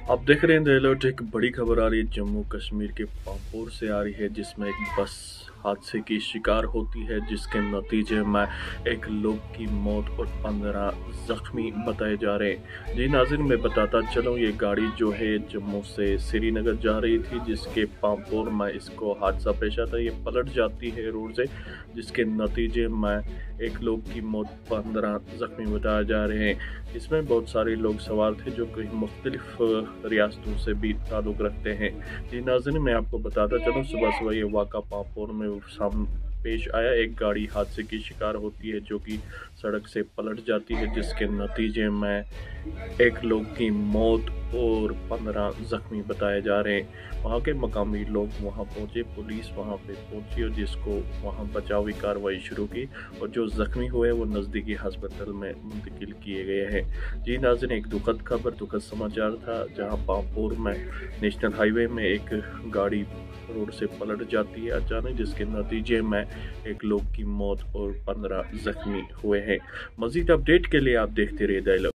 आप देख रहे हैं द अलर्ट। एक बड़ी खबर आ रही है जम्मू कश्मीर के पांपोर से आ रही है, जिसमें एक बस हादसे की शिकार होती है, जिसके नतीजे में एक लोग की मौत और 15 जख्मी बताए जा रहे हैं। जी नाज़रीन, मैं बताता चलूँ, ये गाड़ी जो है जम्मू से श्रीनगर जा रही थी, जिसके पांपोर में इसको हादसा पेश आता है। ये पलट जाती है रोड से, जिसके नतीजे में एक लोग की मौत, 15 जख्मी बताए जा रहे हैं। इसमें बहुत सारे लोग सवार थे जो कई मुख्तलिफ रियासतों से भी ताल्लुक़ रखते हैं। जी नाज़रीन, मैं आपको बताता चलूँ, सुबह सुबह ये वाक़ा पांपोर में सामने पेश आया। एक गाड़ी हादसे की शिकार होती है जो कि सड़क से पलट जाती है, जिसके नतीजे में एक लोग की मौत और 15 जख्मी बताए जा रहे हैं। वहाँ के मकामी लोग वहाँ पहुँचे, पुलिस वहाँ पे पहुँची और जिसको वहाँ बचावी कार्रवाई शुरू की, और जो जख्मी हुए वो नज़दीकी हस्पताल में मुंतकिल किए गए हैं। जी नाज़रीन, एक दुखद खबर, दुखद समाचार था, जहाँ पांपोर में नेशनल हाईवे में एक गाड़ी रोड से पलट जाती है अचानक, जिसके नतीजे में एक लोग की मौत और 15 जख्मी हुए हैं। मज़ीद अपडेट के लिए आप देखते रहिए द अलर्ट।